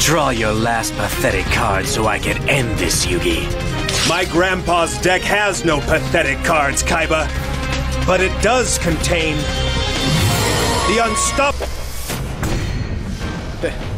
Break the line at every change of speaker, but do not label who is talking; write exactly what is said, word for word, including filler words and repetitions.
Draw your last pathetic card so I can end this, Yugi.
My grandpa's deck has no pathetic cards, Kaiba. But it does contain the unstoppable...